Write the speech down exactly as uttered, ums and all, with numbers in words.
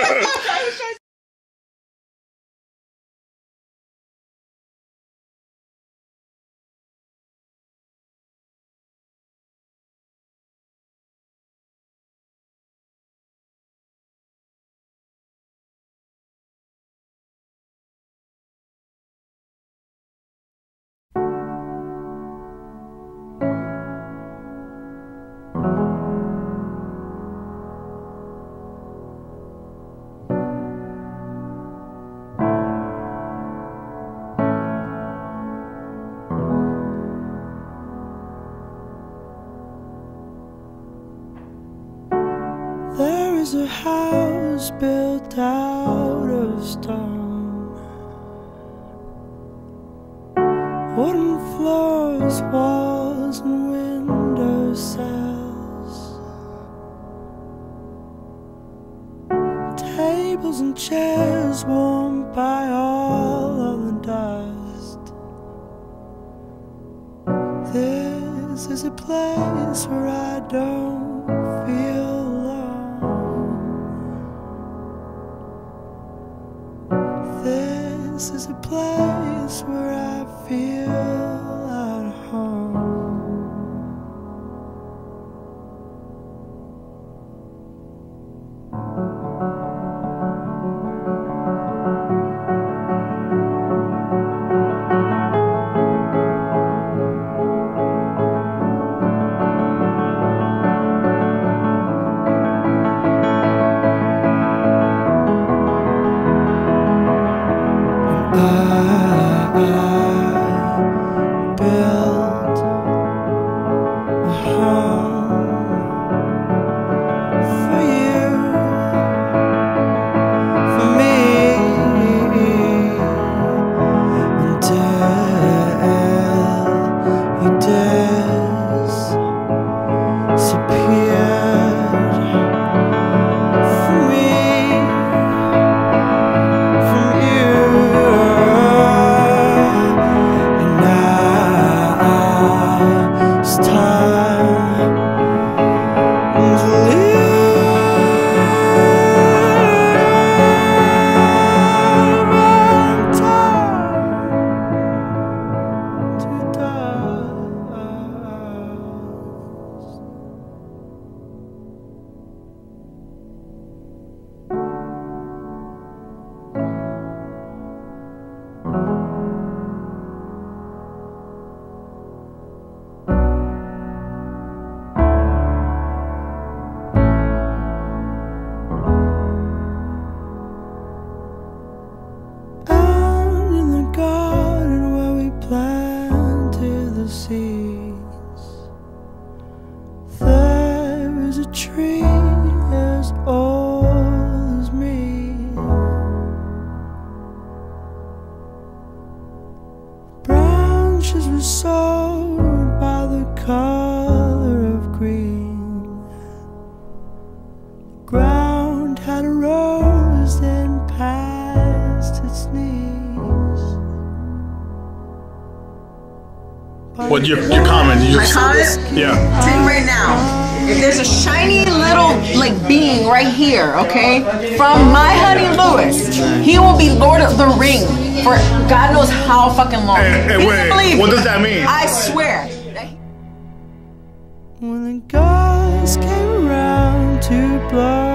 There is a house built out of stone, wooden floors, walls and window sills, tables and chairs warmed by all of the dust. This is a place where I don't feel This is a place where I feel at home. I, I built a home for you, for me, until you disappeared from me, from you. It's time to live and time to dust. Planted the seeds. There is a tree as old as me. Branches were sown by the color of green. The ground had a rose then past its knees. What your your comment? You just, My comment? Yeah. Tell you right now, if there's a shiny little like being right here, okay, from my honey Lewis, he will be Lord of the Ring for God knows how fucking long. Hey, hey, Please wait, believe what me. does that mean? I swear. When the gods came around to blow